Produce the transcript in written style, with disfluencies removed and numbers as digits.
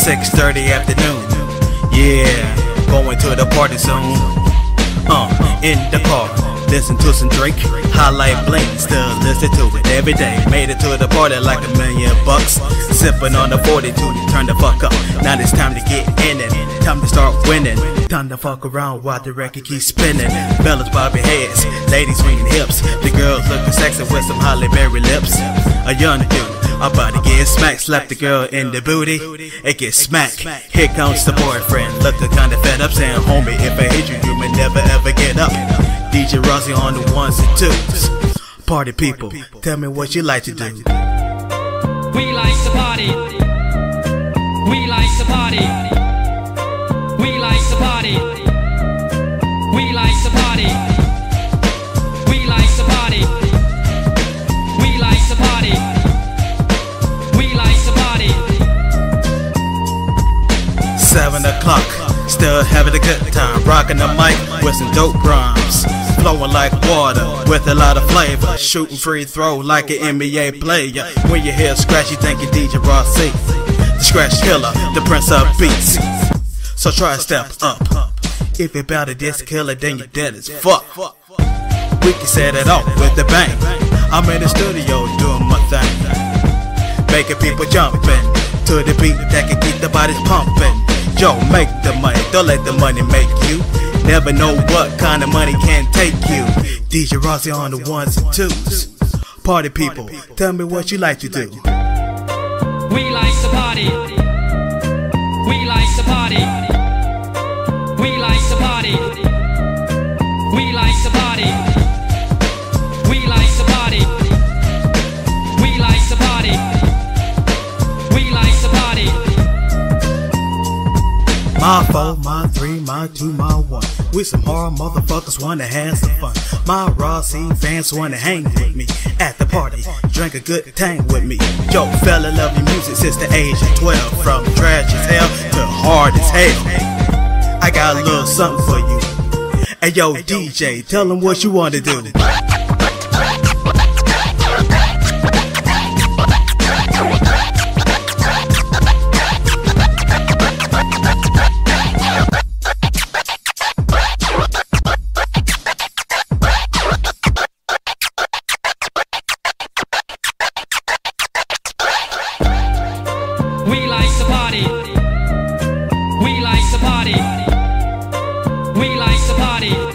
6:30 afternoon. Yeah, going to the party soon. In the car, listen to some Drake, highlight bling, still listen to it every day. Made it to the party like $1,000,000, sipping on the 42 to turn the fuck up. Now it's time to get in it, time to start winning, time to fuck around while the record keeps spinning. Fellas bobbing heads, ladies swinging hips, the girls looking sexy with some Holly Berry lips. A young dude about to get smacked, slap the girl in the booty, it gets smacked. Here comes the boyfriend, looking kinda fed up, saying, homie, if I hit you, you may never ever get up. DJ Rah C on the ones and twos. Party people, tell me what you like to do. We like to party. We like to party. We like to party. We like to party. We like to party. We like to party. We like to party. 7 o'clock, still having a good time, rocking the mic with some dope rhymes, flowing like water with a lot of flavor, shooting free throw like an NBA player. When you hear a scratch, you think you're DJ Rah C, the scratch killer, the prince of beats. So try to step up. If you're about to diss killer, then you're dead as fuck. We can set it off with the bang. I'm in the studio doing my thing, making people jumping to the beat that can keep the bodies pumping. Yo, make the money, don't let the money make you. Never know what kind of money can take you. DJ Rah C on the ones and twos. Party people, tell me what you like to do. We like to party. We like to party. We like to party. We like to party. We like to party. We like to party. We like to party. My 4, my 3, my 2, my 1. We some hard motherfuckers wanna have some fun. My Rah C fans wanna hang with me at the party, drink a good tang with me. Yo, fella, love your music since the age of 12, from trash as hell to hard as hell. I got a little something for you. Hey yo, DJ, tell them what you wanna do. We like to party. We like to party. We like to party.